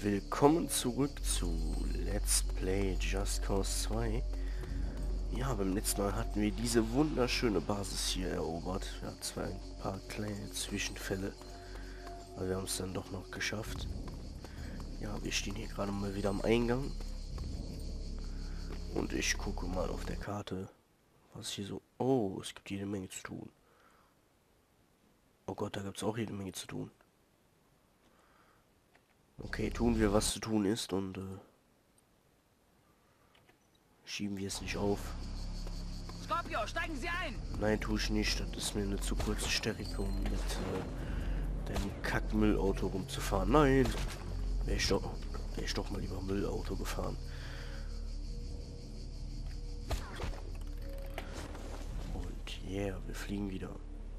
Willkommen zurück zu Let's Play Just Cause 2. Ja, beim letzten Mal hatten wir diese wunderschöne Basis hier erobert. Wir hatten zwar ein paar kleine Zwischenfälle, aber wir haben es dann doch noch geschafft. Ja, wir stehen hier gerade mal wieder am Eingang. Und ich gucke mal auf der Karte, was hier so... Oh, es gibt jede Menge zu tun. Oh Gott, da gibt es auch jede Menge zu tun. Okay, tun wir, was zu tun ist und schieben wir es nicht auf. Scorpio, steigen Sie ein! Nein, tue ich nicht. Das ist mir eine zu kurze Strecke, um mit dem Kack-Müllauto rumzufahren. Nein! Wäre ich doch mal lieber Müllauto gefahren. Und yeah, wir fliegen wieder.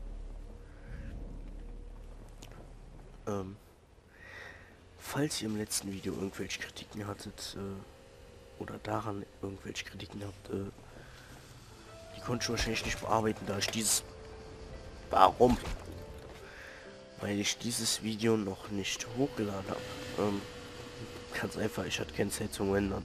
Falls ihr im letzten Video irgendwelche Kritiken hattet, oder daran irgendwelche Kritiken habt, die konnte ich wahrscheinlich nicht bearbeiten, da ich dieses... Warum? Weil ich dieses Video noch nicht hochgeladen habe. Ganz einfach, ich hatte keine Zeit zum Rendern.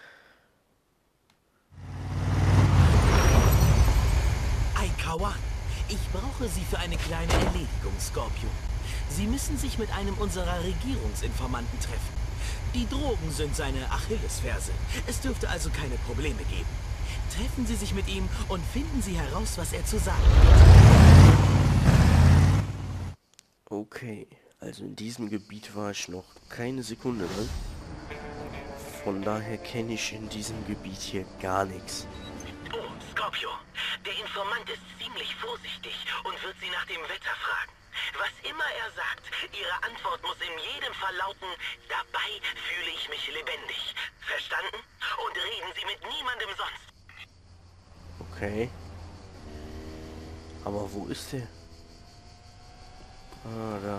Aikawa, ich brauche Sie für eine kleine Erledigung, Scorpio. Sie müssen sich mit einem unserer Regierungsinformanten treffen. Die Drogen sind seine Achillesferse. Es dürfte also keine Probleme geben. Treffen Sie sich mit ihm und finden Sie heraus, was er zu sagen hat. Okay, also in diesem Gebiet war ich noch keine Sekunde drin. Von daher kenne ich in diesem Gebiet hier gar nichts. Oh, Scorpio, der Informant ist ziemlich vorsichtig und wird Sie nach dem Wetter fragen. Was immer er sagt, Ihre Antwort muss in jedem Fall lauten, dabei fühle ich mich lebendig. Verstanden? Und reden Sie mit niemandem sonst. Okay. Aber wo ist der? Ah, da.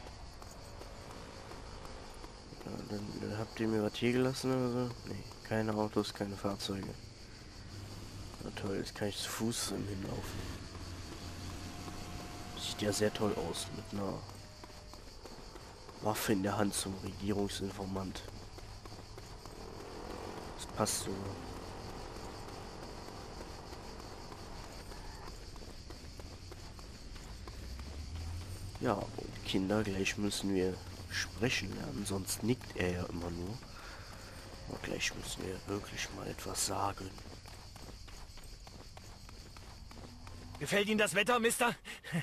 Ja, dann habt ihr mir was hier gelassen oder so? Nee, keine Autos, keine Fahrzeuge. Na toll, jetzt kann ich zu Fuß hinlaufen. Sieht ja sehr toll aus, mit einer Waffe in der Hand zum Regierungsinformant. Das passt so. Ja, und Kinder, gleich müssen wir sprechen lernen, sonst nickt er ja immer nur. Aber gleich müssen wir wirklich mal etwas sagen. Gefällt Ihnen das Wetter, Mister?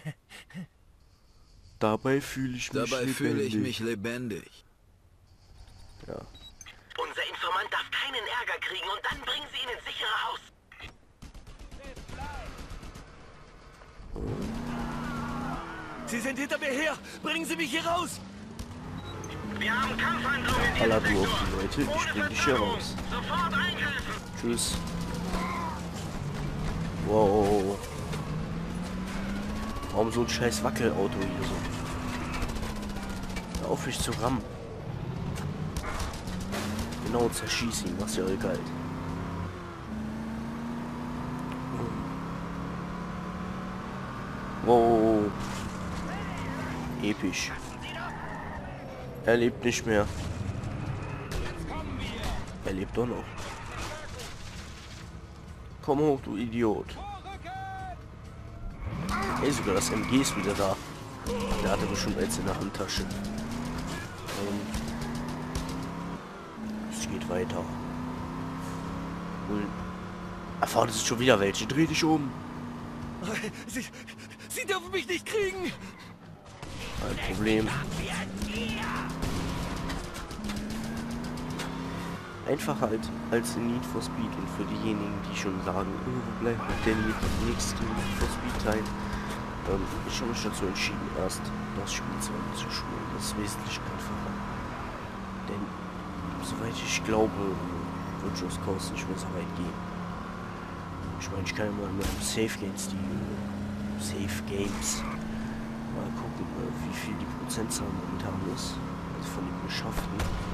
Dabei fühle ich mich lebendig. Ja. Unser Informant darf keinen Ärger kriegen und dann bringen Sie ihn ins sichere Haus. Sie sind hinter mir her! Bringen Sie mich hier raus! Wir haben Kampfhandlungen in Aller dieser du Sektor. auf die Leute, ich bring dich hier raus. Sofort eingreifen! Tschüss. Wow. Warum so ein scheiß Wackelauto hier so? Hör auf, mich zu rammen. Genau, zerschieß ihn, was ja egal. Wow. Episch. Er lebt nicht mehr. Er lebt doch noch. Komm hoch, du Idiot. Ey, sogar das MG ist wieder da. Der hatte bestimmt eins in der Handtasche. Es geht weiter. Und vorne sind schon wieder welche. Dreh dich um. Sie dürfen mich nicht kriegen! Kein Problem. Einfacher als in Need for Speed. Und für diejenigen, die schon sagen, oh, wo bleibt der nächste Need for Speed Teil? Ich habe mich dazu entschieden, erst das Spiel zu Ende zu spielen. Das ist wesentlich einfacher. Denn, soweit ich glaube, wird Just Cause nicht mehr so weit gehen. Ich meine, ich kann ja mal mit einem Safe Games mal gucken, wie viel die Prozentzahl momentan ist. Also von den Geschafften.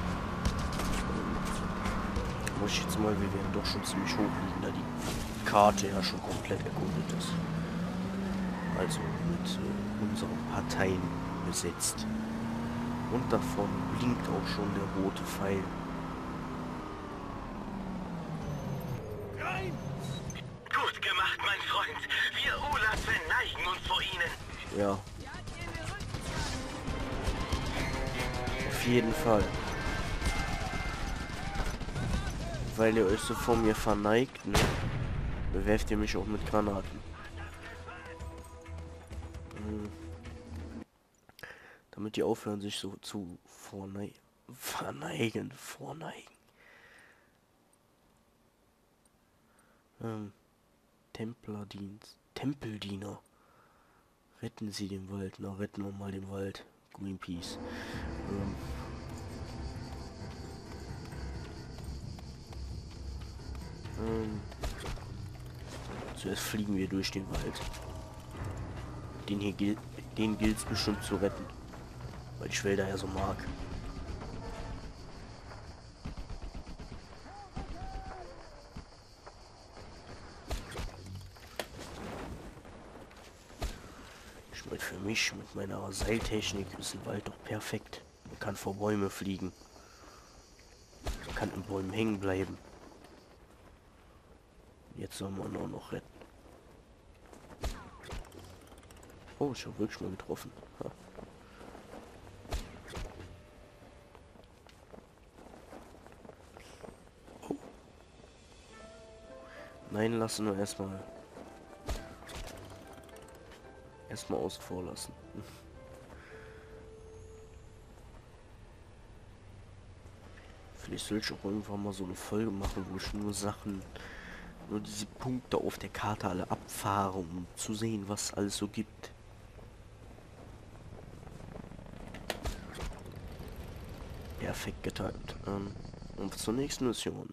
Muss ich jetzt mal, wir werden doch schon ziemlich hoch liegen, da die Karte ja schon komplett erkundet ist. Also mit unseren Parteien besetzt. Und davon blinkt auch schon der rote Pfeil. Rein! Gut gemacht, mein Freund. Wir Ulas verneigen uns vor Ihnen. Ja. Auf jeden Fall. Weil ihr euch so vor mir verneigt, ne? Bewerft ihr mich auch mit Granaten. Damit die aufhören, sich so zu verneigen. Templerdienst. Tempeldiener. Retten Sie den Wald. Na, retten wir mal den Wald. Greenpeace. Zuerst fliegen wir durch den Wald. Den gilt es bestimmt zu retten. Weil ich Wälder ja so mag. Ich meine, für mich mit meiner Seiltechnik ist ein Wald doch perfekt. Man kann vor Bäume fliegen. Man kann in Bäumen hängen bleiben. Jetzt soll man auch noch retten. Oh, ich habe wirklich mal getroffen. Ha. Oh. Nein, lassen wir erstmal außen vor lassen. Vielleicht soll ich auch irgendwann mal so eine Folge machen, wo ich nur diese Punkte auf der Karte alle abfahre, um zu sehen, was alles so gibt. Perfekt getimt. Und zur nächsten Mission.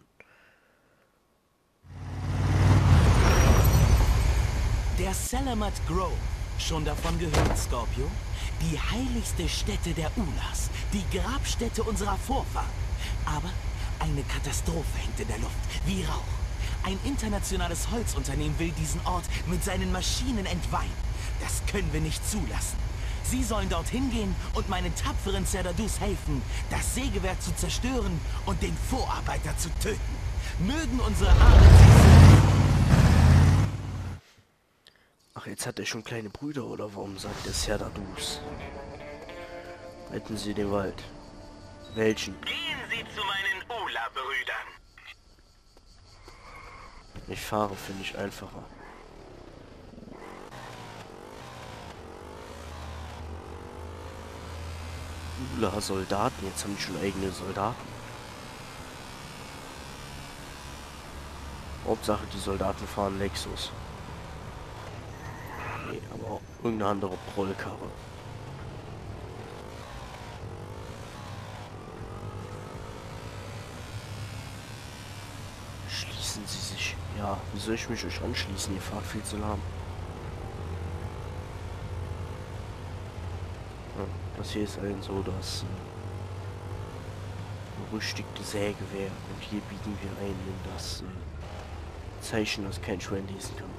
Der Salamat Grove. Schon davon gehört, Scorpio? Die heiligste Stätte der Ulas. Die Grabstätte unserer Vorfahren. Aber eine Katastrophe hängt in der Luft. Wie Rauch. Ein internationales Holzunternehmen will diesen Ort mit seinen Maschinen entweihen. Das können wir nicht zulassen. Sie sollen dorthin gehen und meinen tapferen Cerdadus helfen, das Sägewerk zu zerstören und den Vorarbeiter zu töten. Mögen unsere Armen... Ach, jetzt hat er schon kleine Brüder, oder warum sagt er Cerdadus? Retten Sie den Wald. Welchen? Gehen Sie zu meinen Ula-Brüdern. Ich fahre, finde ich einfacher. Ula-Soldaten, jetzt haben die schon eigene Soldaten. Hauptsache, die Soldaten fahren Lexus. Nee, aber auch irgendeine andere Prollkarre. Schließen Sie sich. Ja, wie soll ich mich euch anschließen? Ihr fahrt viel zu lahm. Ja, das hier ist ein so das berüchtigte Sägewerk. Und hier biegen wir ein in das Zeichen, das kein Schwein lesen kann.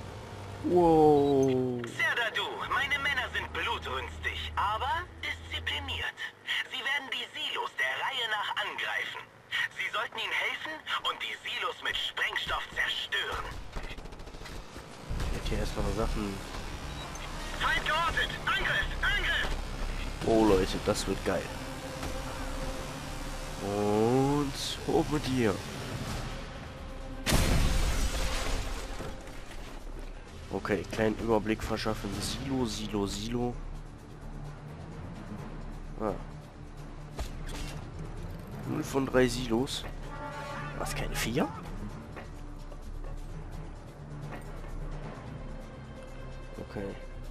Wow. Cerdadu, meine Männer sind blutrünstig, aber diszipliniert. Sie werden die Silos der Reihe nach angreifen. Sie sollten ihnen helfen und die Silos mit Sprengstoff zerstören. Ich hätte hier erstmal noch Sachen. Feind geortet! Angriff! Angriff! Oh Leute, das wird geil. Und hoch mit dir. Okay, kleinen Überblick verschaffen. Silo. Ah. 0 von 3 Silos. Was, keine 4? Okay.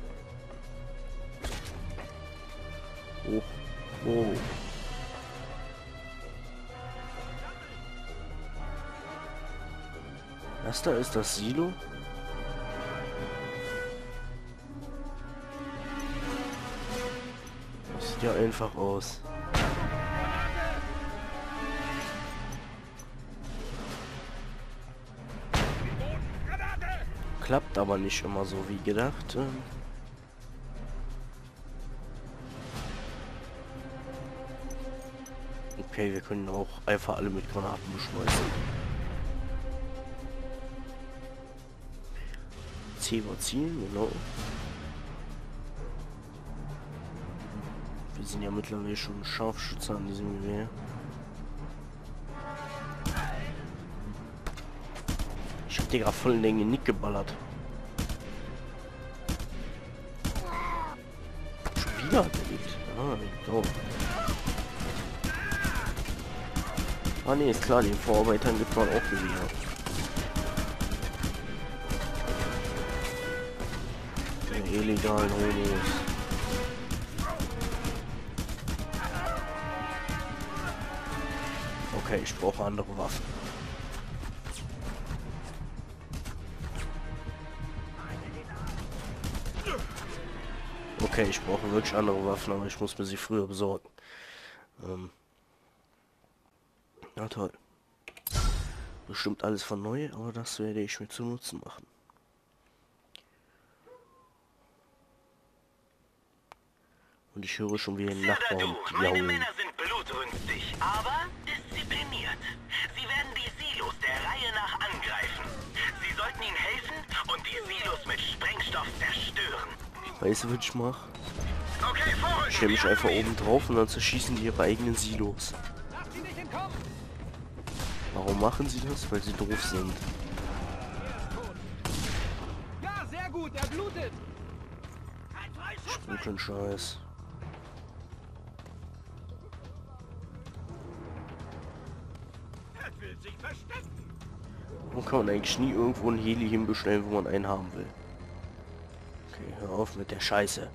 Oh. Oh. Das da ist das Silo. Das sieht ja einfach aus. Klappt aber nicht immer so wie gedacht. Okay, wir können auch einfach alle mit Granaten beschmeißen. C war zielen, genau. Wir sind ja mittlerweile schon Scharfschützer an diesem Gewehr. Ich hab dir gerade voll in den Genick geballert. Schon wieder erlebt. Ah, so. Ah ne, ist klar, den Vorarbeitern gibt man auch Gewehr. Die illegalen Homos. Okay, ich brauche andere Waffen. Okay, ich brauche wirklich andere Waffen, aber ich muss mir sie früher besorgen. Na toll. Bestimmt alles von neu, aber das werde ich mir zu Nutzen machen. Und ich höre schon wie ein Nachbarn Meine Männer sind blutrünstig, aber diszipliniert. Sie werden die Silos der Reihe nach angreifen. Sie sollten ihnen helfen und die Silos mit Sprengstoff zerstören. Weißt du, was ich mache? Okay, vorrücken! Ich stelle mich einfach oben drauf und dann zerschießen die ihre eigenen Silos. Warum machen sie das? Weil sie doof sind. Ja, sehr gut, er blutet. Guten Scheiß. Er will sich verstecken. Warum kann man eigentlich nie irgendwo ein Heli hinbestellen, wo man einen haben will? Okay, hör auf mit der Scheiße.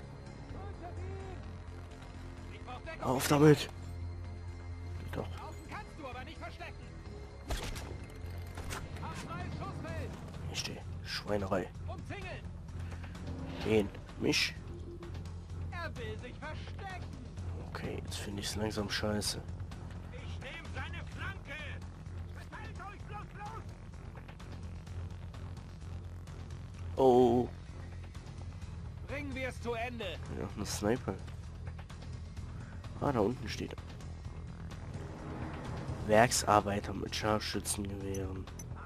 Hör auf damit. Geht doch. Kannst du aber nicht verstecken. Hier steht Schweinerei. Umzingeln. Gehen. Mich. Er will sich verstecken. Okay, jetzt finde ich es langsam scheiße. Ich nehme seine Flanke. Verteilt euch bloß los. Oh. Bringen wir es zu Ende. Ja, ein Sniper. Ah, da unten steht er. Werksarbeiter mit Scharfschützengewehren.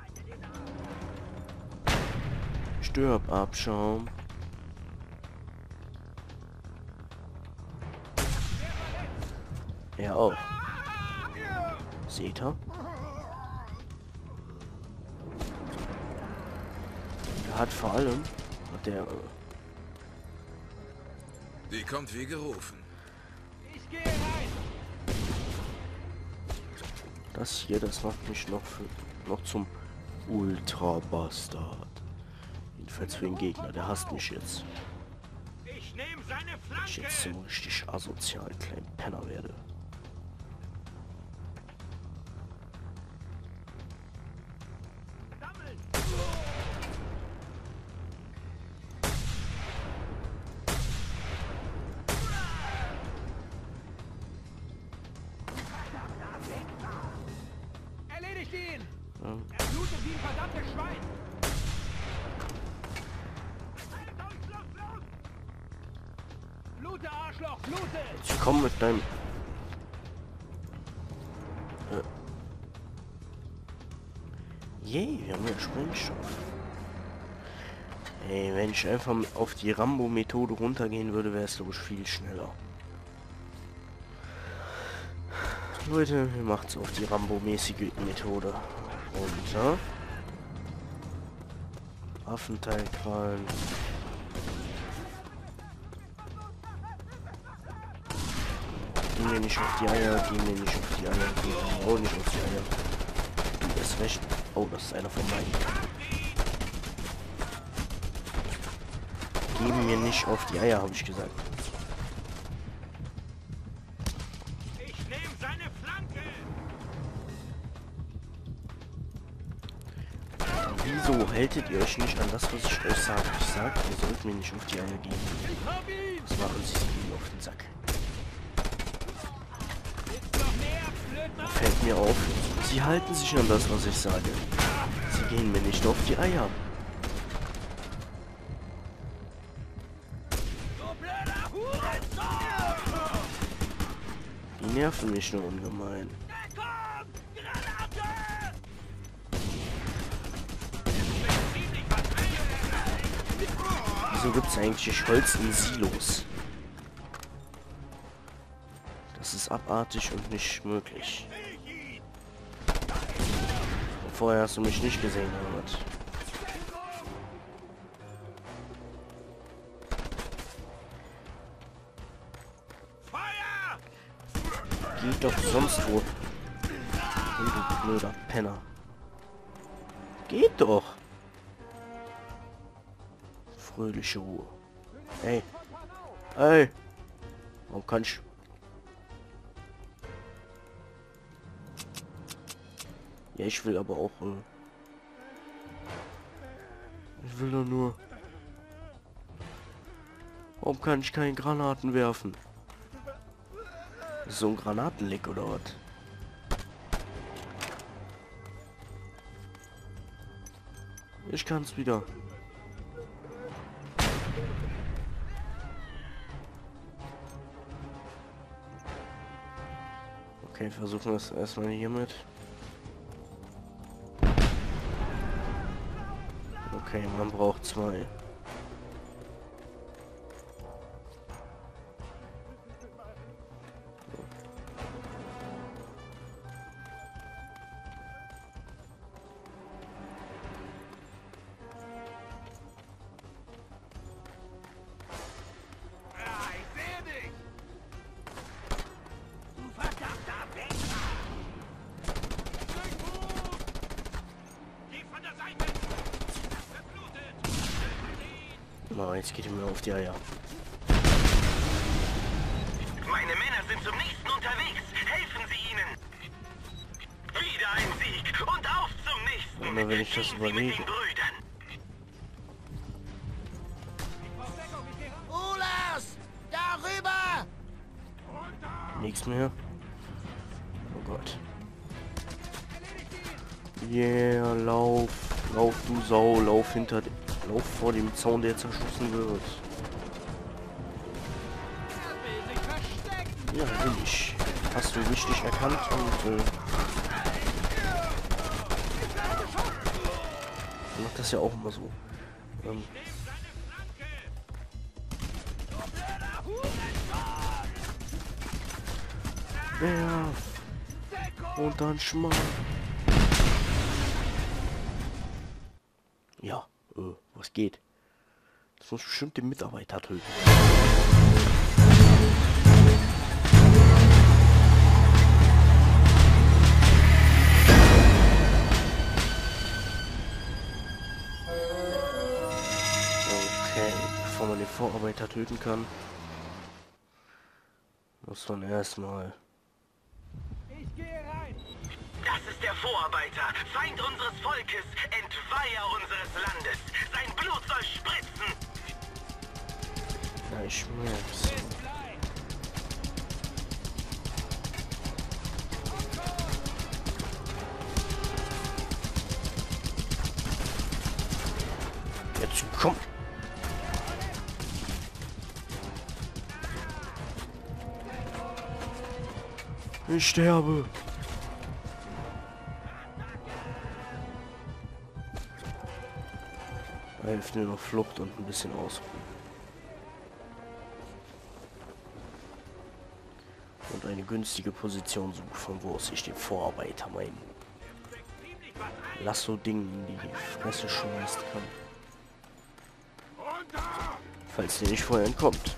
Stirb, Abschaum. Er auch. Seht ihr? Er hat vor allem... Hat der... Die kommt wie gerufen. Ich gehe rein. Das hier, das macht mich noch zum Ultra-Bastard. Jedenfalls für den Gegner, der hasst mich jetzt. Ich nehme seine Wenn ich jetzt Flanke. zum richtig asozialen kleinen Penner werde. Sammeln. Erledigt ihn. Ja. Er blutet wie ein verdammtes Schwein. Halt euch los. Blute, Arschloch, blute. Ich komm mit deinem... Yay, wir haben ja Sprengstoff. Ey, wenn ich einfach auf die Rambo-Methode runtergehen würde, wäre es, glaube ich, viel schneller. Leute, wir machen es auf die Rambo-mäßige Methode. Runter. Waffenteilkrallen. Geh mir nicht auf die Eier, geh mir nicht auf die Eier, geh mir auch nicht auf die Eier. Du hast recht. Oh, das ist einer von meinen. Geh mir nicht auf die Eier, habe ich gesagt. Ich nehme seine Flanke. Wieso hältet ihr euch nicht an das, was ich euch sage? Ich sage, ihr sollt mir nicht auf die Eier gehen. Ich hab ihn. Das machen sie ihm auf den Sack. Jetzt noch näher, Blödmann. Fällt mir auf. Sie halten sich an das, was ich sage. Sie gehen mir nicht auf die Eier. Du blöder Hurensohn. Die nerven mich nur ungemein. Wieso gibt es eigentlich Holz in Silos? Das ist abartig und nicht möglich. Vorher hast du mich nicht gesehen, oder was? Geht doch sonst wo. Du blöder Penner. Geht doch. Fröhliche Ruhe. Hey. Hey. Warum kann ich... Ja, ich will aber auch... Ich will doch nur... Warum kann ich keine Granaten werfen? So ein Granatenleck oder was? Ich kann's wieder. Okay, versuchen wir es erstmal hiermit. Okay, man braucht 2. Oh, jetzt geht er mir auf die Eier. Meine Männer sind zum nächsten unterwegs. Helfen Sie ihnen. Wieder ein Sieg und auf zum nächsten. Immer wenn ich das Gehen Sie mit überlege. den Brüdern. Ulas! Darüber! Nichts mehr. Oh Gott. Yeah, lauf. Lauf, du Sau. Lauf hinter... Lauf vor dem Zaun, der zerschossen wird. Ja, will ich. Hast du richtig erkannt und macht das ja auch immer so. Werf. Und dann schmal. Ja, was geht? Das muss bestimmt den Mitarbeiter töten. Okay, bevor man den Vorarbeiter töten kann, muss man erstmal... Das ist der Vorarbeiter, Feind unseres Volkes, Entweiher unseres Landes. Sein Blut soll spritzen. Ja, ich merk's. Jetzt komm! Ich sterbe! Hilft nur noch Flucht und ein bisschen Ausruhen. Und eine günstige Position suchen, von wo aus ich den Vorarbeiter meinen Lasso-Ding in die Fresse schmeißen kann. Falls der nicht vorher entkommt.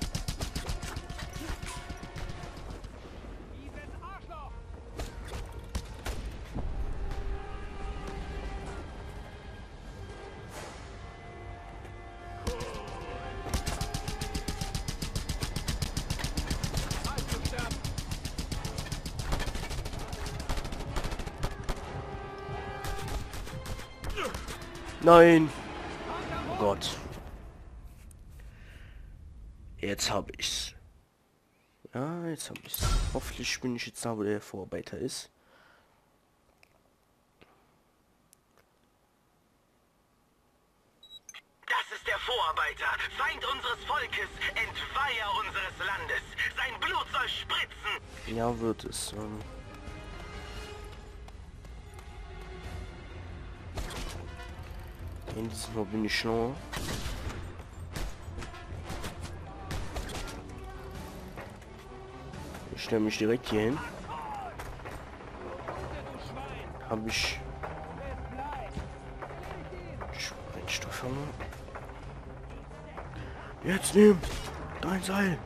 Nein! Oh Gott. Jetzt habe ich's. Ja, jetzt habe ich's. Hoffentlich bin ich jetzt da, wo der Vorarbeiter ist. Das ist der Vorarbeiter, Feind unseres Volkes, Entweiher unseres Landes. Sein Blut soll spritzen. Ja, wird es. Dieses Mal bin ich schlauer. stelle mich direkt hier hin. Habe ich Sprengstoff haben wir? Jetzt nimm dein Seil.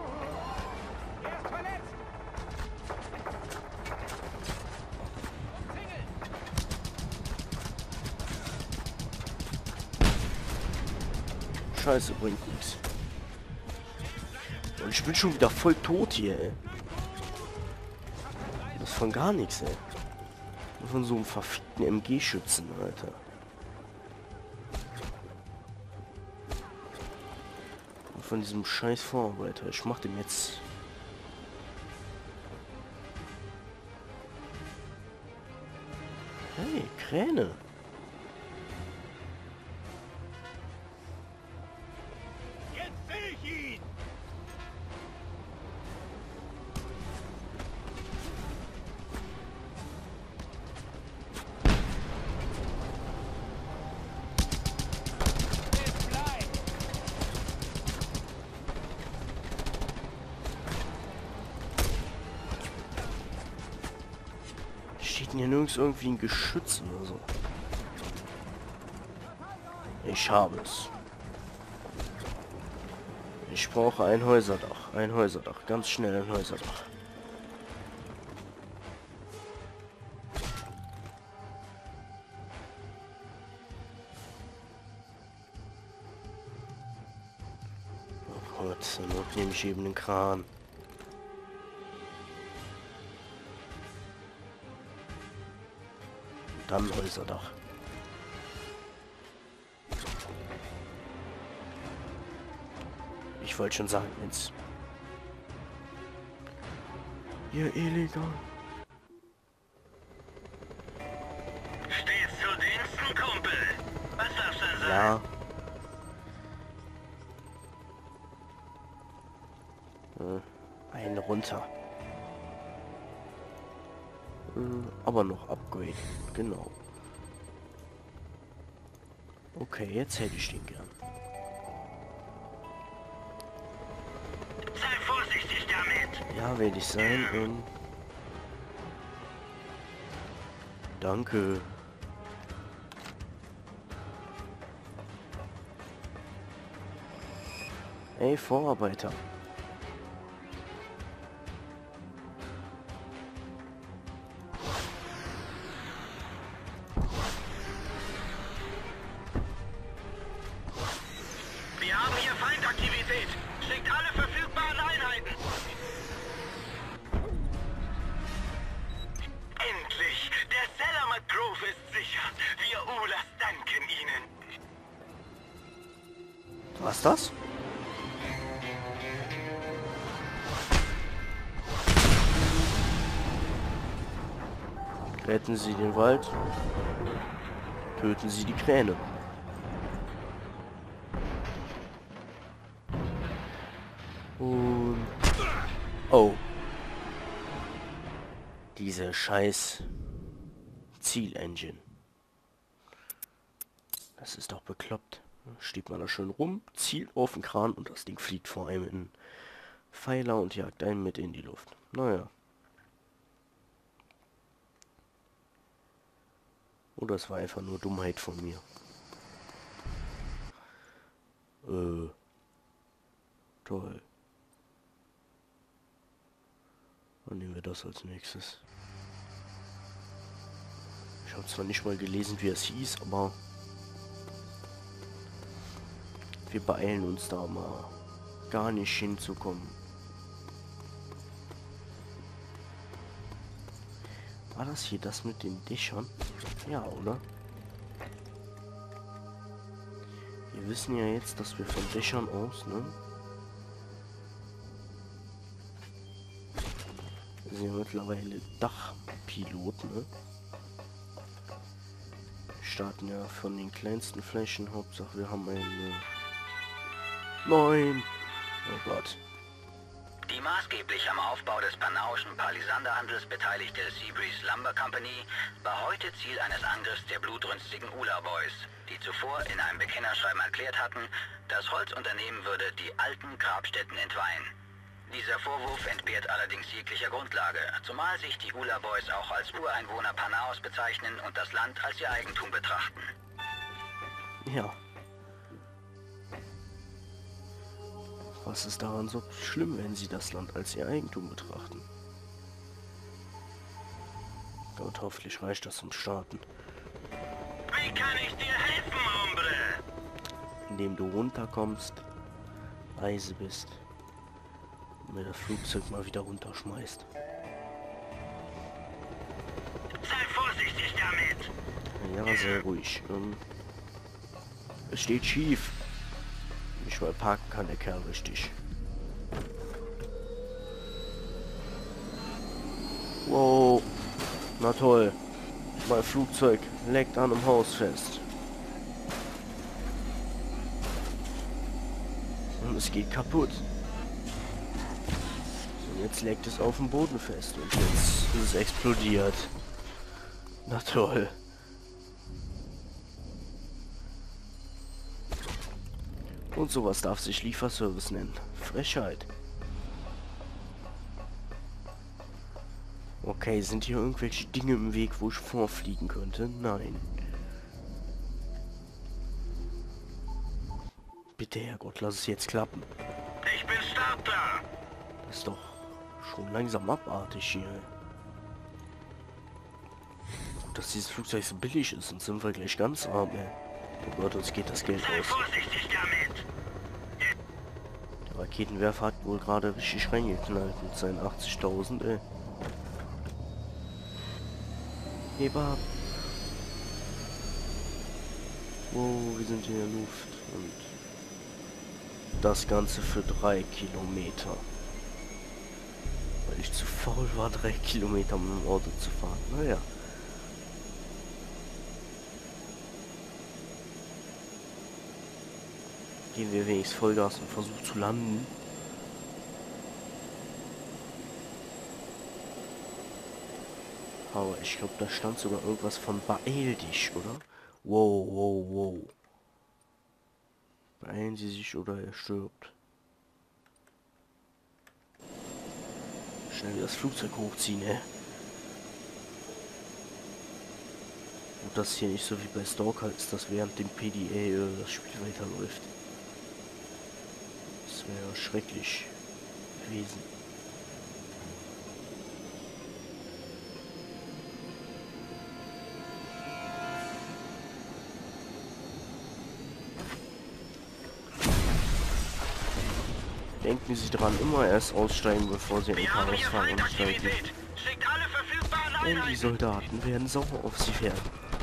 Scheiße, bringt nichts. Und ich bin schon wieder voll tot hier, ey. Das ist von gar nichts, ey. Nur von so einem verfickten MG-Schützen, Alter. Und von diesem scheiß Vorarbeiter. Ich mach dem jetzt... Hey, Kräne. Jetzt sehe ich ihn! Steht denn hier nirgends irgendwie ein Geschütz oder so? Ich habe es. Ich brauche ein Häuserdach. Ein Häuserdach. Ganz schnell ein Häuserdach. Oh Gott, zur Not nehme ich eben den Kran. Dann Häuserdach. Ich wollte schon sagen, jetzt. Ihr illegal. Stehst zu Diensten, Kumpel. Was darf's denn sein? Ja. Einen runter. Aber noch Upgrade. Genau. Okay, jetzt hätte ich den gern. Sei vorsichtig damit. Ja, werde ich sein. Danke. Ey, Vorarbeiter. Wir haben hier Feindaktivität. Schickt alle verfügbaren Einheiten. Endlich! Der Selamat Grove ist sicher. Wir Ulas danken Ihnen. Was das? Retten Sie den Wald. Töten Sie die Kräne. Und... Oh. Diese scheiß Zielengine. Das ist doch bekloppt. Steht man da schön rum, zielt auf den Kran und das Ding fliegt vor einem in Pfeiler und jagt einen mit in die Luft. Naja. Oder es war einfach nur Dummheit von mir. Toll. Dann nehmen wir das als nächstes. Ich habe zwar nicht mal gelesen, wie es hieß, aber wir beeilen uns da mal gar nicht hinzukommen. War das hier das mit den Dächern? Ja, oder? Wir wissen ja jetzt, dass wir von Dächern aus, ne? Wir sind ja mittlerweile Dachpilot, ne? Wir starten ja von den kleinsten Flächen, Hauptsache wir haben eine... Nein! Oh Gott. Die maßgeblich am Aufbau des panauischen Palisanderhandels beteiligte Seabreeze Lumber Company war heute Ziel eines Angriffs der blutrünstigen Ula Boys, die zuvor in einem Bekennerschreiben erklärt hatten, das Holzunternehmen würde die alten Grabstätten entweihen. Dieser Vorwurf entbehrt allerdings jeglicher Grundlage, zumal sich die Ula Boys auch als Ureinwohner Panaos bezeichnen und das Land als ihr Eigentum betrachten. Ja. Was ist daran so schlimm, wenn sie das Land als ihr Eigentum betrachten? Gott, hoffentlich reicht das zum Starten. Wie kann ich dir helfen, Hombre? Indem du runterkommst, leise bist und mir das Flugzeug mal wieder runterschmeißt. Sei vorsichtig damit. Ja, sehr ruhig. Es steht schief. Nicht mal parken kann der Kerl richtig. Wow. Na toll. Mein Flugzeug leckt an einem Haus fest. Und es geht kaputt. Und jetzt leckt es auf dem Boden fest. Und jetzt ist es explodiert. Na toll. Und sowas darf sich Lieferservice nennen. Frechheit. Okay, sind hier irgendwelche Dinge im Weg, wo ich vorfliegen könnte? Nein. Bitte, Herrgott, lass es jetzt klappen. Ich bin startklar. Ist doch schon langsam abartig hier. Gut, dass dieses Flugzeug so billig ist, sonst sind wir gleich ganz arm, ey. Oh Gott, uns geht das Geld Sei aus. vorsichtig damit. Der Raketenwerfer hat wohl gerade richtig reingeknallt mit seinen 80.000, ey. Heb ab. Wow, wir sind hier in der Luft. Und das Ganze für 3 Kilometer. Weil ich zu faul war, 3 Kilometer mit dem Auto zu fahren. Naja. Gehen wir wenigstens Vollgas und versuchen zu landen. Aber ich glaube, da stand sogar irgendwas von beeil dich, oder? Wow, wow, wow. Beeilen Sie sich oder er stirbt. Schnell das Flugzeug hochziehen, ey. Und das hier nicht so wie bei Stalker ist, dass während dem PDA das Spiel weiterläuft. Das wäre schrecklich gewesen. Denken Sie dran, immer erst aussteigen, bevor Sie in den Wir haben Chaos hier fahren und steigen. Feindaktivität. Schickt alle verfügbaren Denn die Einheiten. Soldaten werden sauer auf Sie werden.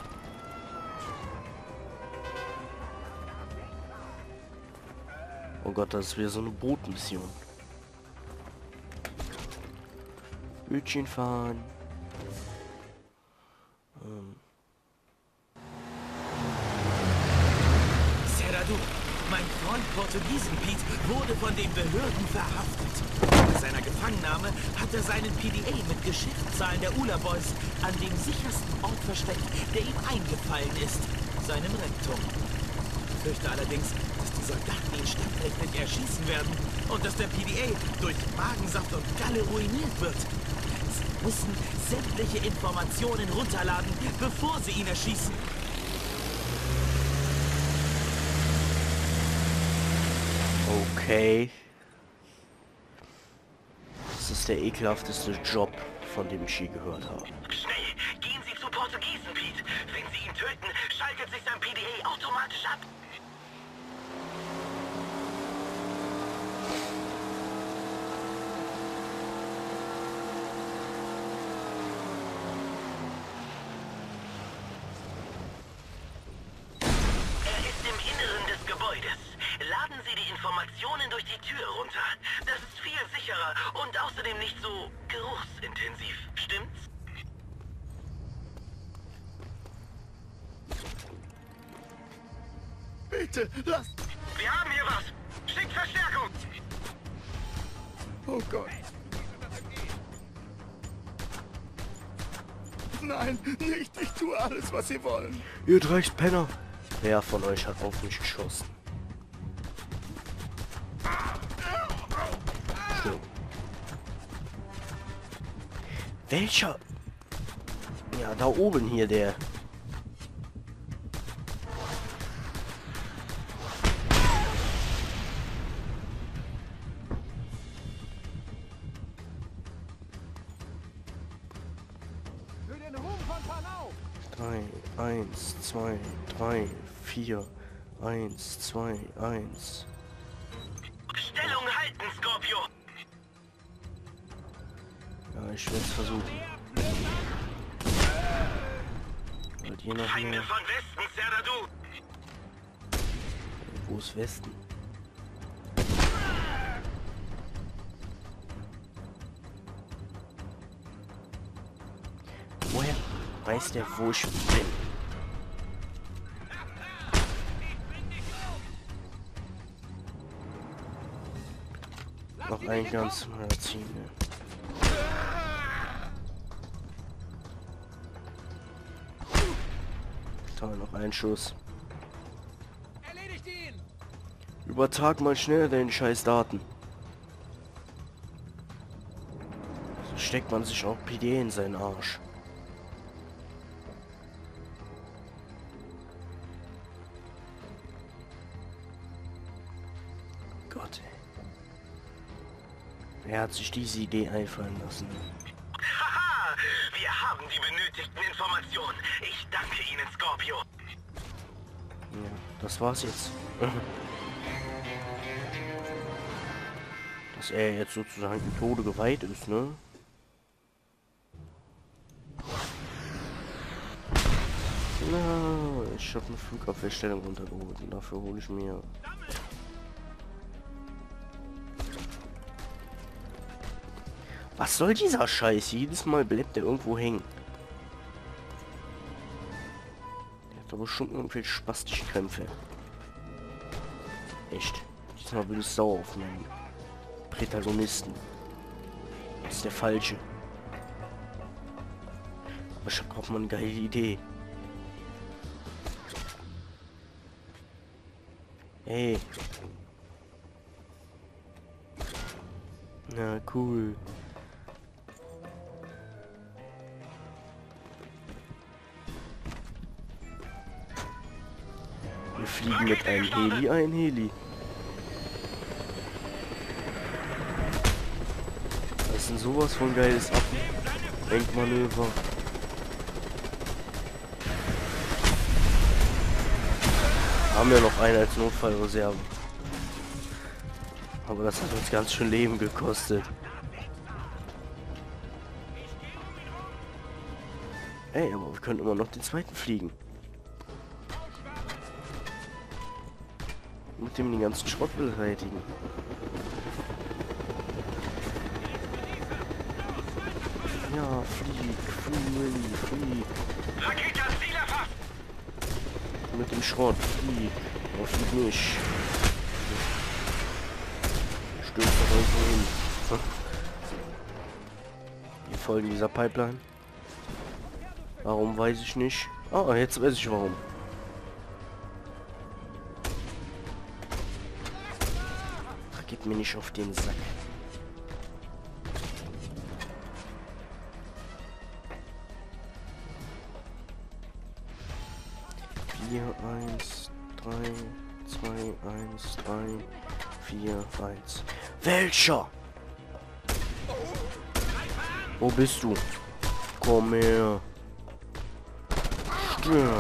Oh Gott, das ist wieder so eine Bootmission. Bötchen fahren. Serradu, mein Freund Portugiesen-Pete wurde von den Behörden verhaftet. Nach seiner Gefangennahme hat er seinen PDA mit Geschäftszahlen der Ula Boys an dem sichersten Ort versteckt, der ihm eingefallen ist, seinem Rektum. Ich fürchte allerdings, dass die Soldaten ihn standrechtlich erschießen werden und dass der PDA durch Magensaft und Galle ruiniert wird. Sie müssen sämtliche Informationen runterladen, bevor sie ihn erschießen. Okay. Das ist der ekelhafteste Job, von dem ich je gehört habe. Schnell, gehen Sie zu Portugiesen, Pete. Wenn Sie ihn töten, schaltet sich sein PDA automatisch ab. Er ist im Inneren des Gebäudes. Laden Sie die Informationen durch die Tür runter. Das ist viel sicherer und außerdem nicht so geruchsintensiv. Stimmt's? Bitte, lasst... Wir haben hier was. Schickt Verstärkung. Oh Gott. Nein, nicht. Ich tue alles, was Sie wollen. Ihr Dreckspenner! Wer von euch hat auf mich geschossen? So. Welcher? Ja, da oben hier der. Für den Ruhm von Panau! 3, 1, 2, 3, 4, 1, 2, 1. Stellung halten, Scorpio! Ja, ich werde es versuchen. Wollt ihr noch Feinde mehr? von Westen, Serdadu! Wo ist Westen? Woher weiß der, wo ich bin? Noch ein ganzes Magazin. Ne? Toll, noch ein Schuss. Erledigt ihn! Übertrag mal schnell deine scheiß Daten. So steckt man sich auch PD in seinen Arsch. Gott, ey. Wer hat sich diese Idee einfallen lassen? Haha! Wir haben die benötigten Informationen. Ich danke Ihnen, Scorpio. Ja, das war's jetzt. Dass er jetzt sozusagen im Tode geweiht ist, ne? Na, ich habe eine Flugabwehrstellung runtergeholt und dafür hole ich mir... Was soll dieser Scheiß? Jedes Mal bleibt er irgendwo hängen. Der hat aber schon irgendwelche spastische Krämpfe. Echt. Diesmal bin ich sauer auf meinen Protagonisten. Das ist der falsche. Aber ich habe auch mal eine geile Idee. Hey. Na cool. Wir fliegen mit einem Heli ein Heli. Das ist ein sowas von geiles Ablenkmanöver. Haben wir noch einen als Notfallreserve. Aber das hat uns ganz schön Leben gekostet. Ey, aber wir können immer noch den zweiten fliegen. Mit dem den ganzen Schrott beseitigen. Ja, flieg, flieg. Rakete ans Ziel erfasst! Mit dem Schrott, flieg. Aber flieg nicht. Stößt doch irgendwo hin. Wir folgen dieser Pipeline. Warum, weiß ich nicht. Ah, jetzt weiß ich warum. Ach, gib mir nicht auf den Sack. Vier, 1, 3, 2, 1, 3, 4, 1. Welcher? Wo bist du? Komm her. Stirb.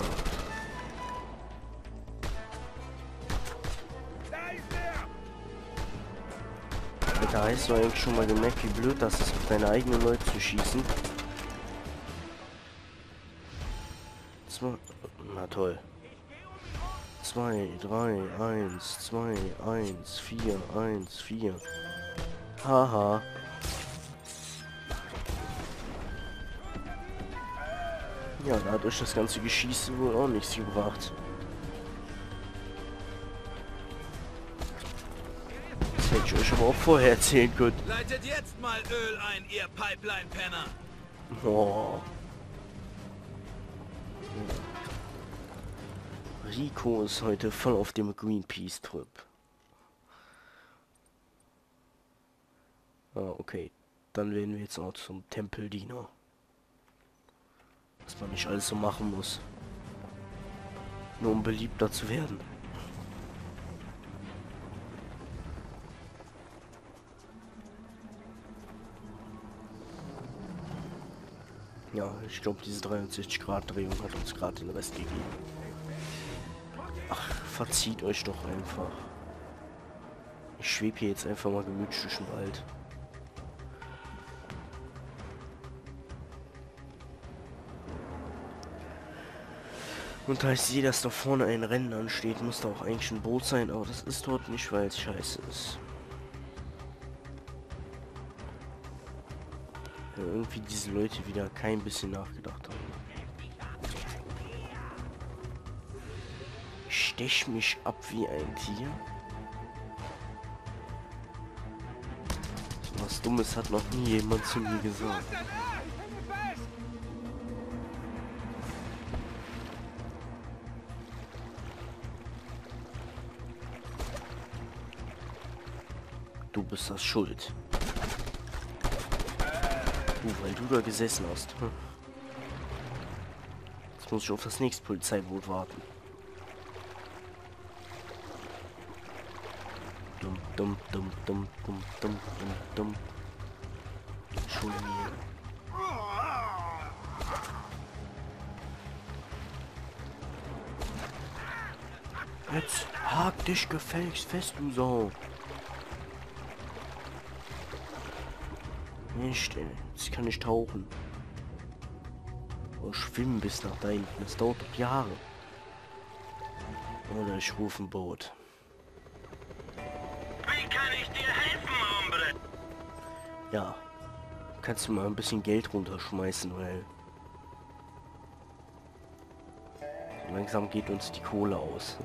Alter, hast du eigentlich schon mal gemerkt, wie blöd das ist, auf deine eigenen Leute zu schießen? Na toll. 2, 3, 1, 2, 1, 4, 1, 4. Haha. Ja, da hat euch das ganze Geschieße wohl auch nichts gebracht. Das hätte ich euch aber auch vorher erzählen können. Leitet jetzt mal Öl ein, ihr Pipeline-Penner. Oh. Rico ist heute voll auf dem Greenpeace-Trip. Ah, okay. Dann werden wir jetzt auch zum Tempeldiener. dass man nicht alles so machen muss, nur um beliebter zu werden. Ja, ich glaube, diese 360-Grad-Drehung hat uns gerade den Rest gegeben. Ach, verzieht euch doch einfach. Ich schwebe hier jetzt einfach mal gemütlich durch den Wald. Und da ich sehe, dass da vorne ein Rennen ansteht, muss da auch eigentlich ein Boot sein, aber das ist dort nicht, weil es scheiße ist. Ja, irgendwie diese Leute wieder kein bisschen nachgedacht haben. Ich stech mich ab wie ein Tier. So was Dummes hat noch nie jemand zu mir gesagt. Du bist das schuld. Weil du da gesessen hast. Jetzt muss ich auf das nächste Polizeiboot warten. Dumm, dumm, dumm, dumm, dumm, dumm, dumm, dumm. Entschuldigung. Jetzt hak dich gefälligst fest, du Sau. Nicht, ey. Ich kann nicht tauchen. Oder schwimmen bis nach da hinten. Das dauert doch Jahre. Oder ich rufe ein Boot. Wie kann ich dir helfen, Hombre? Ja. Kannst du mal ein bisschen Geld runterschmeißen, weil... so langsam geht uns die Kohle aus.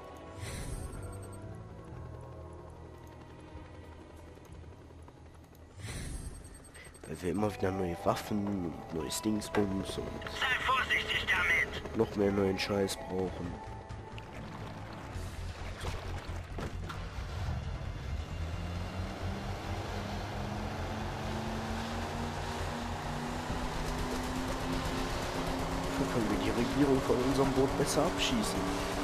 Weil wir immer wieder neue Waffen und neues Dingsbums und Sei vorsichtig damit. noch mehr neuen Scheiß brauchen. So können wir die Regierung von unserem Boot besser abschießen.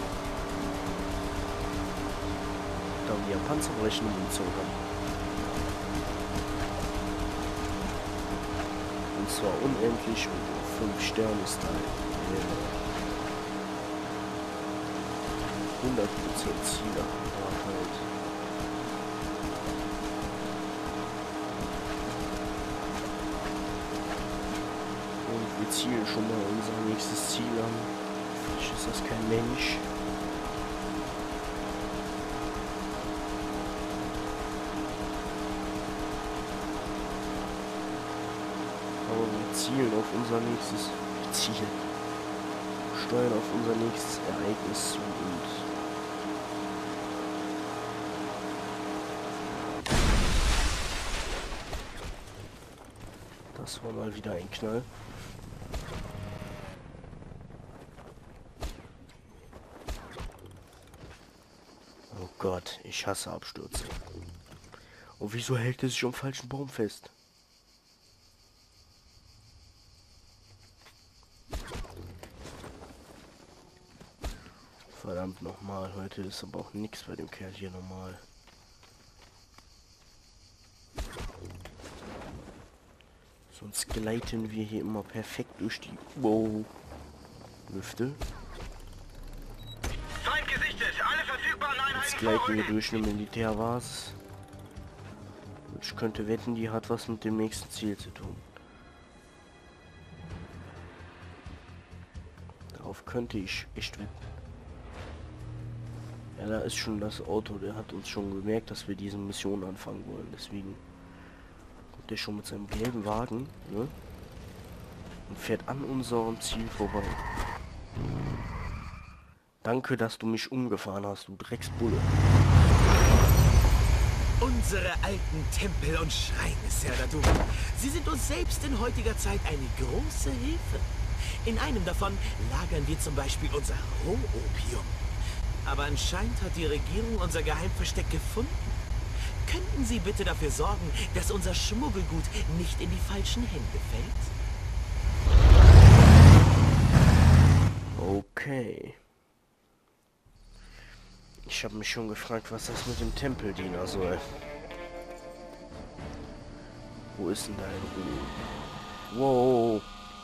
Da wir ja panzerbrechende Munition haben. Und zwar unendlich und 5 Sterne-Style. 100% Zielabhängigkeit. Und wir zielen schon mal unser nächstes Ziel an. Vielleicht ist das kein Mensch. Aber wir zielen auf unser nächstes Ziel. Steuern auf unser nächstes Ereignis zu und das war mal wieder ein Knall. Oh Gott, ich hasse Abstürze. Und wieso hält er sich am falschen Baum fest? Verdammt nochmal, heute ist aber auch nichts bei dem Kerl hier normal. Sonst gleiten wir hier immer perfekt durch die Lüfte. Feind gesichtet. Alle verfügbaren Einheiten Jetzt gleiten wir vorrücken. durch eine Militärbasis. Ich könnte wetten, die hat was mit dem nächsten Ziel zu tun. Darauf könnte ich echt wetten. Ja, da ist schon das Auto, der hat uns schon gemerkt, dass wir diese Mission anfangen wollen. Deswegen kommt der schon mit seinem gelben Wagen, ne? Und fährt an unserem Ziel vorbei. Danke, dass du mich umgefahren hast, du Drecksbulle. Unsere alten Tempel und Schreine, Serdadu. Sie sind uns selbst in heutiger Zeit eine große Hilfe. In einem davon lagern wir zum Beispiel unser Rohopium. Aber anscheinend hat die Regierung unser Geheimversteck gefunden. Könnten Sie bitte dafür sorgen, dass unser Schmuggelgut nicht in die falschen Hände fällt? Ich habe mich schon gefragt, was das mit dem Tempeldiener soll. Wo ist denn dein Ruhe? Wow.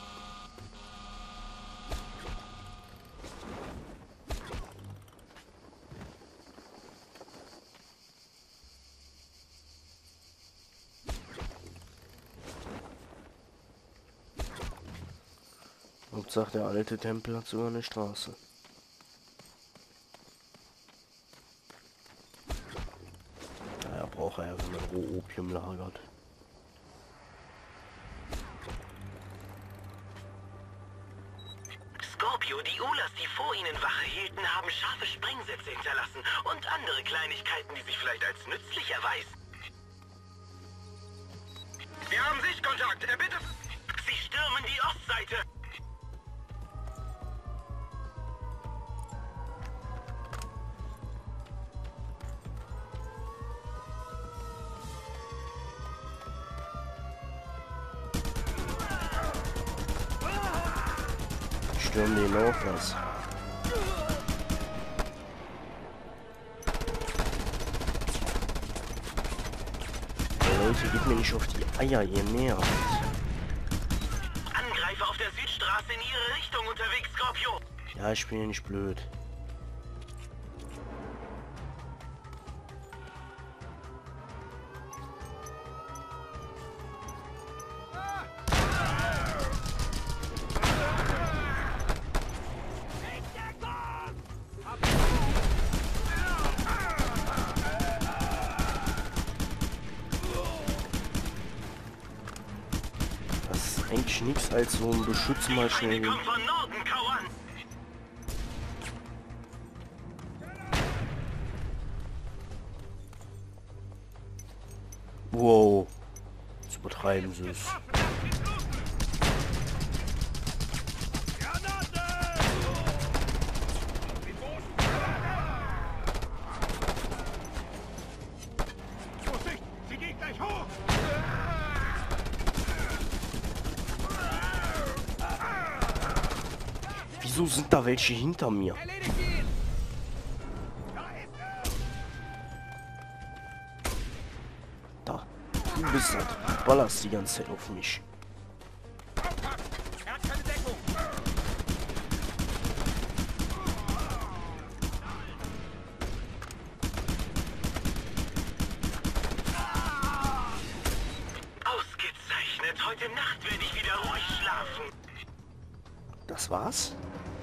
Hauptsache der alte Tempel hat sogar eine Straße. Naja, braucht er ja, wenn man Rohopium lagert. Scorpio, die Ulas, die vor ihnen Wache hielten, haben scharfe Sprengsätze hinterlassen und andere Kleinigkeiten, die sich vielleicht als nützlich erweisen. Wir haben Sichtkontakt, bitte. Sie stürmen die Ostseite. Stürmen die noch was? Leute, geht mir nicht auf die Eier, ihr Meer. Angreifer auf der Südstraße in ihre Richtung unterwegs, Scorpio. Ja, ich bin ja nicht blöd. Das ist eigentlich nichts als so ein Beschütz mal schnell. Kommt von Norden, Kauan. Wow. Das übertreiben sie es. Vorsicht! Sie geht gleich hoch! Wieso sind da welche hinter mir? Da. Du bist das. Du ballerst die ganze Zeit auf mich. Er hat keine Deckung! Ausgezeichnet. Heute Nacht werde ich wieder ruhig schlafen. Das war's?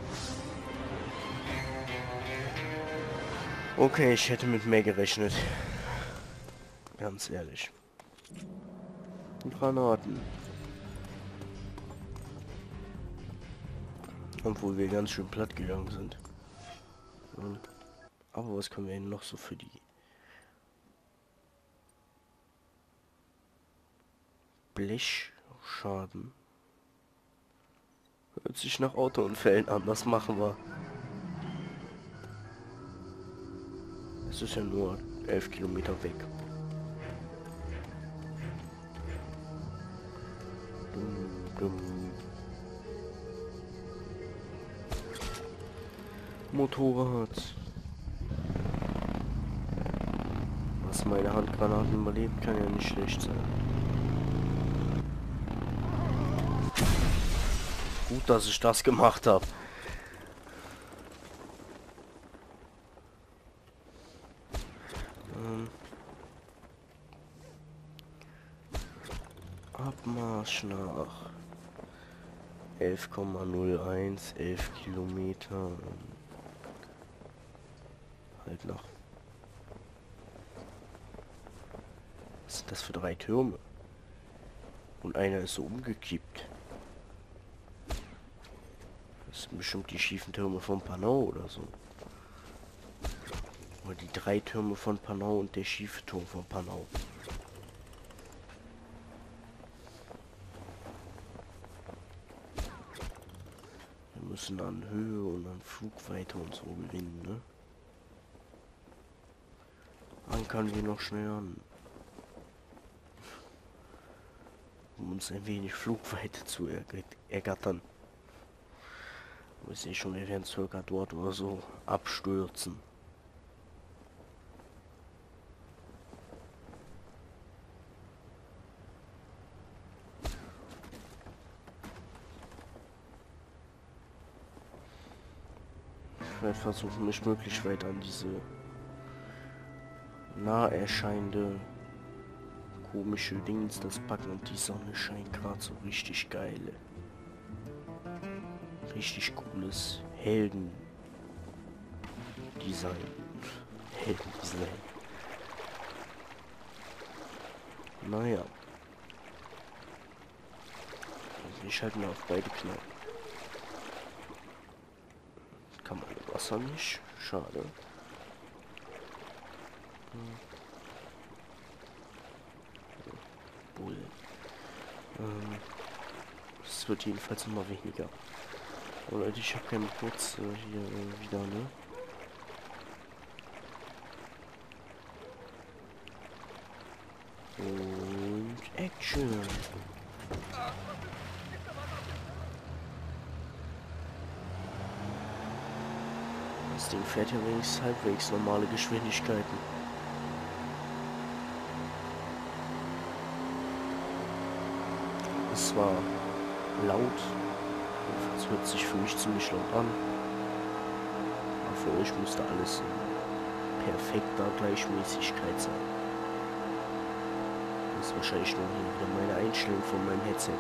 Okay, ich hätte mit mehr gerechnet. Ganz ehrlich. Granaten. Obwohl wir ganz schön platt gegangen sind. Aber was können wir denn noch so für die Blechschaden? Hört sich nach Autounfällen an, das machen wir. Es ist ja nur 11 Kilometer weg. Motorrad. Was meine Handgranaten überlebt, kann ja nicht schlecht sein. Gut, dass ich das gemacht habe. Abmarsch nach 11,01, 11 Kilometer. Halt nach. Was sind das für 3 Türme? Und einer ist so umgekippt. Das sind bestimmt die schiefen Türme von Panau oder so. Oder die 3 Türme von Panau und der schiefe Turm von Panau. Wir müssen an Höhe und an Flugweite und so gewinnen, ne? Ankern wir noch schnell an. Um uns ein wenig Flugweite zu ergattern. Ich sehe schon, wir werden circa dort oder so abstürzen. Ich werde versuchen, mich möglichst weit an diese nah erscheinende komische Dings das packen, und die Sonne scheint gerade so richtig geil. Richtig cooles Heldendesign. Heldendesign. Naja. Ich halte mir auf beide Knöpfe. Kann man im Wasser nicht. Schade. Bull. Es wird jedenfalls immer weniger. Oh Leute, ich habe keinen Putz hier wieder, ne? Und Action! Das Ding fährt ja wenigstens halbwegs normale Geschwindigkeiten. Es war laut, es hört sich für mich ziemlich laut an, aber für euch müsste alles in perfekter Gleichmäßigkeit sein. Das ist wahrscheinlich nur hier wieder meine Einstellung von meinem Headset.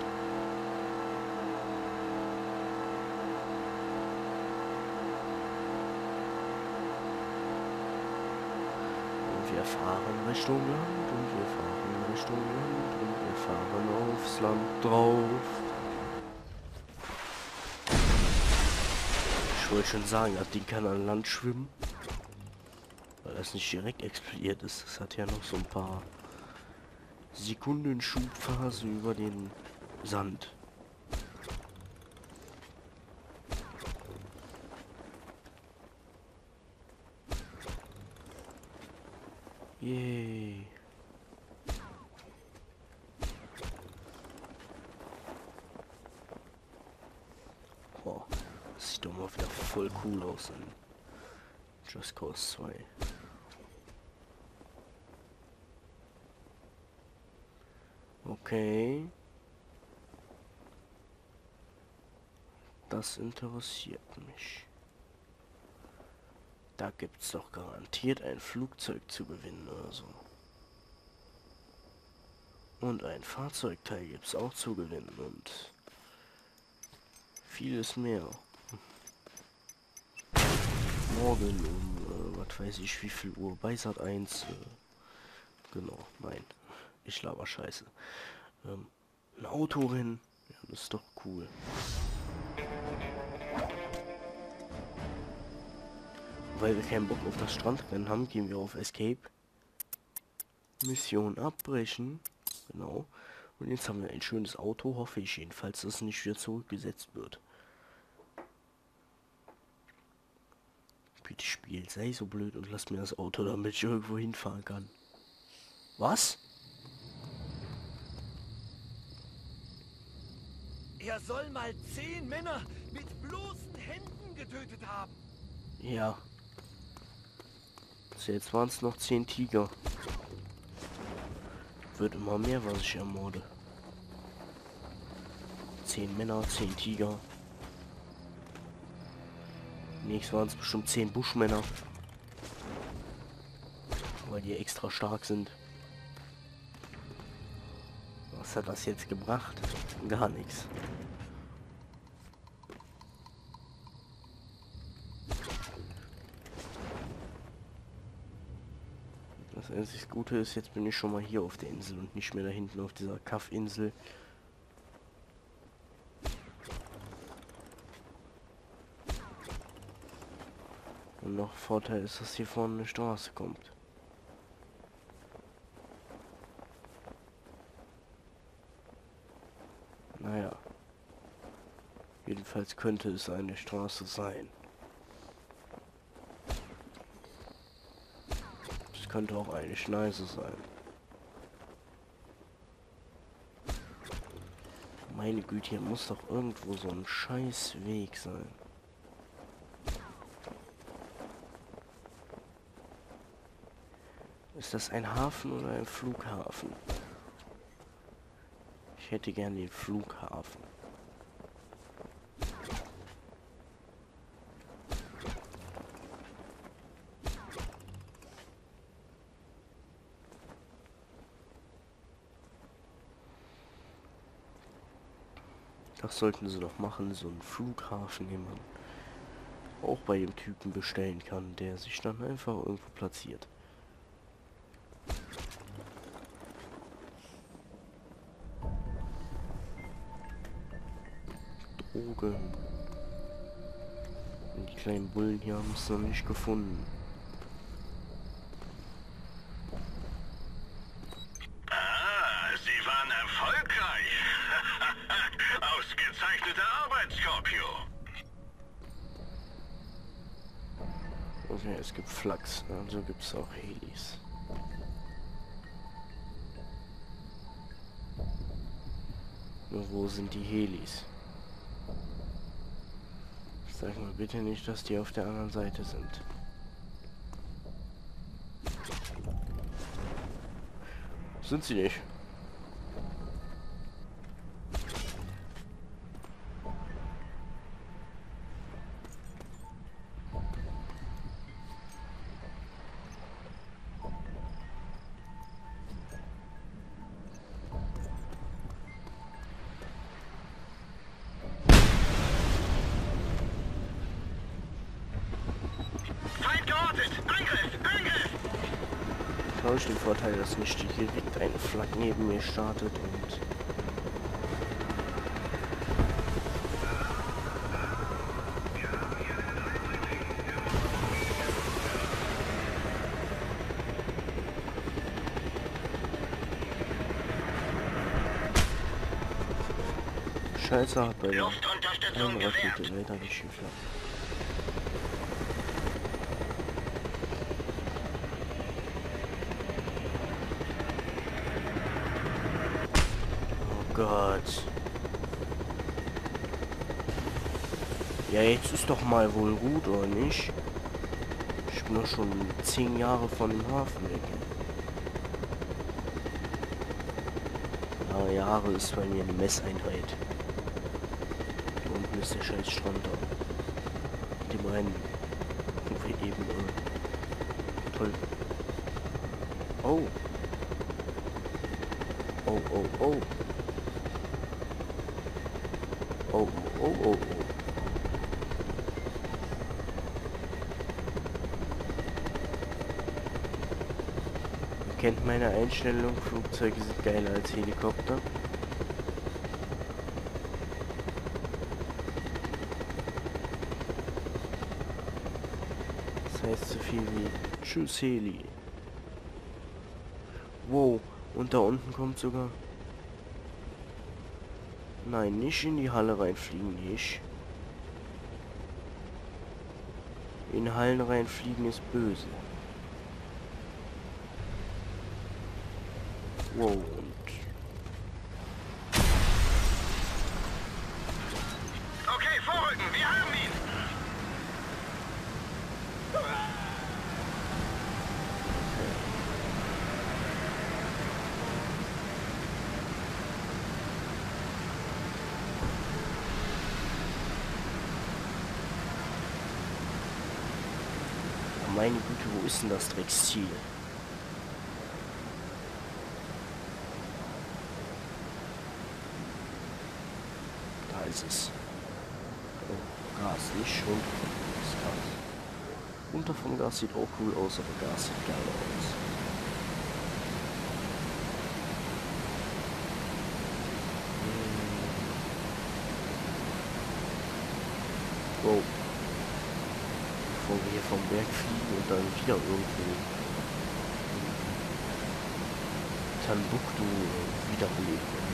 Und wir fahren Richtung Land und wir fahren Richtung Land und wir fahren aufs Land drauf. Ich wollte schon sagen, das Ding kann an Land schwimmen, weil das nicht direkt explodiert ist. Es hat ja noch so ein paar Sekunden Schubphase über den Sand. Yay. Boah, das sieht doch mal wieder voll cool aus in Just Cause 2. Okay. Das interessiert mich. Da gibt's doch garantiert ein Flugzeug zu gewinnen oder so. Und ein Fahrzeugteil gibt's auch zu gewinnen und vieles mehr. Morgen um, was weiß ich wie viel Uhr bei Sat.1. Genau, nein. Ich laber Scheiße. Ein Autorennen. Ja, das ist doch cool. Weil wir keinen Bock auf das Strandrennen haben, gehen wir auf Escape. Mission abbrechen. Genau. Und jetzt haben wir ein schönes Auto, hoffe ich jedenfalls, dass es nicht wieder zurückgesetzt wird. Bitte Spiel, sei so blöd und lass mir das Auto, damit ich irgendwo hinfahren kann. Was? Er soll mal 10 Männer mit bloßen Händen getötet haben. Ja. So, jetzt waren es noch 10 Tiger. Wird immer mehr, was ich ermorde. 10 Männer, 10 Tiger. Nächstes waren es bestimmt 10 Buschmänner. Weil die extra stark sind. Was hat das jetzt gebracht? Gar nichts. Das einzig Gute ist, jetzt bin ich schon mal hier auf der Insel und nicht mehr da hinten auf dieser Kaffinsel. Und noch Vorteil ist, dass hier vorne eine Straße kommt. Naja. Jedenfalls könnte es eine Straße sein. Es könnte auch eine Schneise sein. Meine Güte, hier muss doch irgendwo so ein scheiß Weg sein. Ist das ein Hafen oder ein Flughafen? Ich hätte gern den Flughafen. Das sollten sie noch machen, so einen Flughafen, den man auch bei dem Typen bestellen kann, der sich dann einfach irgendwo platziert. Drogen. Und die kleinen Bullen hier haben es noch nicht gefunden. Sie waren erfolgreich. Ausgezeichnete Arbeit, Scorpio. Okay, es gibt Flachs, also gibt es auch Helis. Nur wo sind die Helis? Sag mal bitte nicht, dass die auf der anderen Seite sind. Sind sie nicht? Feind geortet! Angriff! Angriff! Habe ich den Vorteil, dass nicht direkt eine Flak neben mir startet und Scheiße hat bei der Luftunterstützung Rakete gewährt. leider nicht geklappt. Oh Gott. Ja, jetzt ist doch mal wohl gut, oder nicht? Ich bin doch schon 10 Jahre von dem Hafen weg. Aber Jahre ist bei mir eine Messeinheit. Da unten ist der scheiß Strand da. Dem einen, wo wir eben toll. Oh. Oh, oh, oh. Oh, oh, oh, oh. Ihr kennt meine Einstellung, Flugzeuge sind geiler als Helikopter. Das heißt so viel wie Tschüss Heli. Wow, und da unten kommt sogar... Nein, nicht in die Halle reinfliegen, nicht. In Hallen reinfliegen ist böse. Wow, und... Okay, vorrücken, wir haben ihn! Meine Güte, wo ist denn das Drecksziel? Da ist es. Oh, Gas, nicht runter vom Gas. Runter vom Gas sieht auch cool aus, aber Gas sieht geil aus. Wow. Bevor wir hier vom Berg fliegen und dann wieder irgendwo Timbuktu wiederbeleben.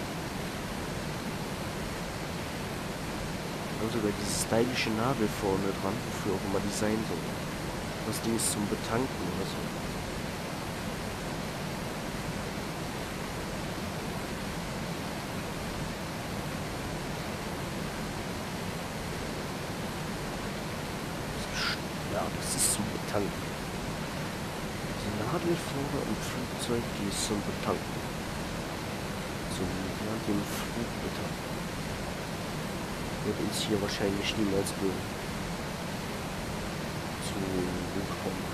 Und sogar dieses stylische Nadel vorne dran, wofür auch immer die sein soll. Das Ding ist zum Betanken oder so. Ja, das ist zum Betanken. Die Nadel vorne im Flugzeug, die ist zum Betanken. Zum dem Flugbetanken. Wird uns hier wahrscheinlich niemals zu gut kommen.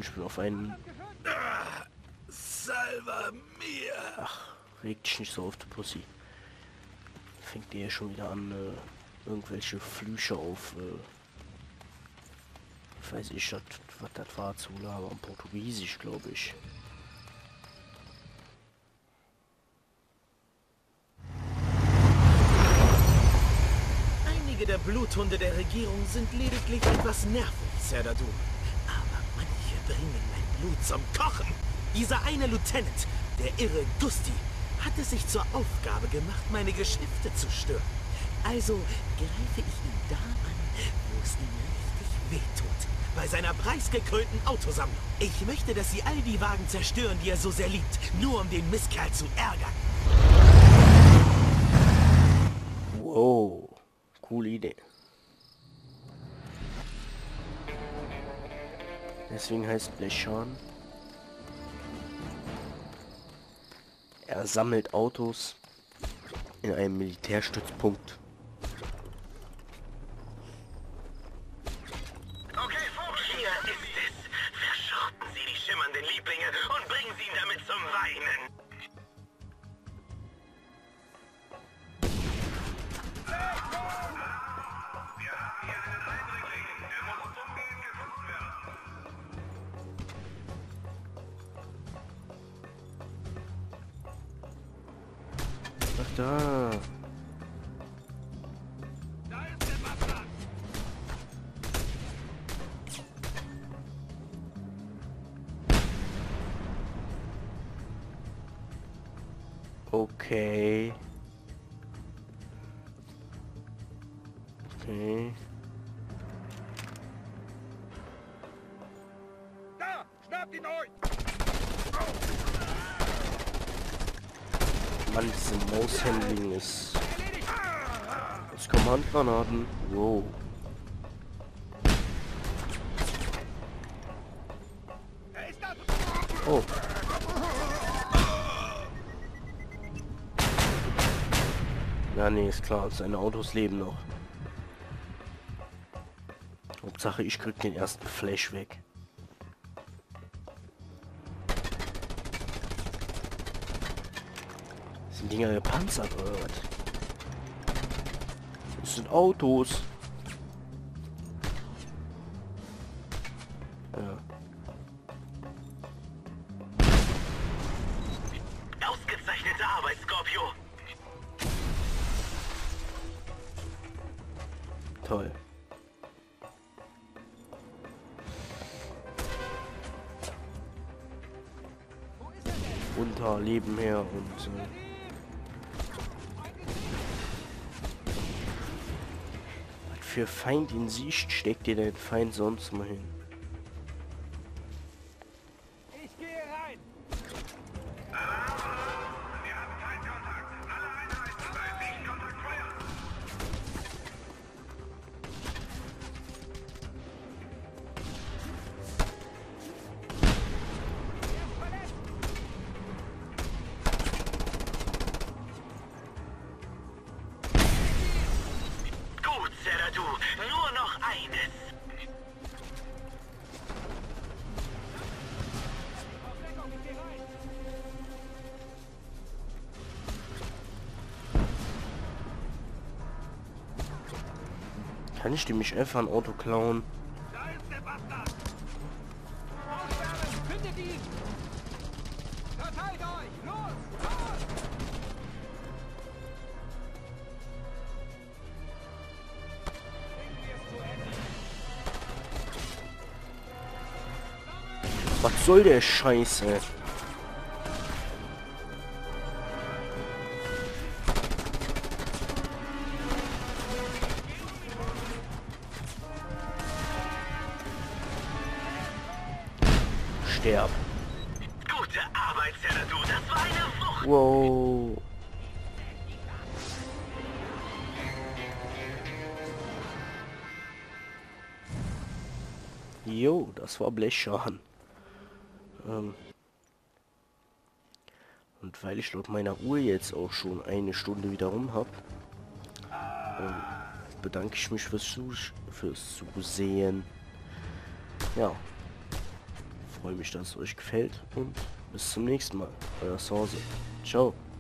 Ich bin auf einen... Salva mir! Ach, reg dich nicht so auf, du Pussy. Fängt der ja schon wieder an, irgendwelche Flüche auf, weiß ich, was das war zu labern. Portugiesisch, glaube ich. Einige der Bluthunde der Regierung sind lediglich etwas nervig, Serdadu. Aber manche bringen mein Blut zum Kochen. Dieser eine Lieutenant, der irre Gusti, hat es sich zur Aufgabe gemacht, meine Geschäfte zu stören. Also greife ich ihn da an, wo es ihm richtig wehtut. Bei seiner preisgekrönten Autosammlung. Ich möchte, dass Sie all die Wagen zerstören, die er so sehr liebt, nur um den Mistkerl zu ärgern. Wow, coole Idee. Deswegen heißt Blechschan. Er sammelt Autos in einem Militärstützpunkt. Okay, hier ist es. Verschrotten Sie die schimmernden Lieblinge und bringen Sie ihn damit zum Weinen. Ach da. Da ist der Bastard! Okay. Okay. Da! Schnappt ihn euch! Mann, diese Maushandling ist... Jetzt kommen Handgranaten. Wow. Er ist da! Oh. Ja, nee, ist klar. Seine Autos leben noch. Hauptsache, ich krieg den ersten Flash weg. Sind Dinger gepanzert oder was? Das sind Autos. Ja. Ausgezeichnete Arbeit, Scorpio. Toll. Unter Leben her und was für Feind in Sicht steckt dir dein Feind sonst mal hin? Ich gehe rein! Gut, Serdadu. Nur noch eines. Kann ich dem nicht einfach ein Auto klauen? Da ist der Bastard! Aussterben! Findet ihn! Verteilt euch! Los! Los! Bringen wir es zu Ende! Was soll der Scheiße? Sterb. Gute Arbeit, Serdadu. Das war eine Wucht. Wow. Jo, das war Blechschaden. Und weil ich laut meiner Uhr jetzt auch schon eine Stunde wieder rum habe, bedanke ich mich fürs Zusehen. Ja. freue mich, dass es euch gefällt und bis zum nächsten Mal. Euer Sorse. Ciao.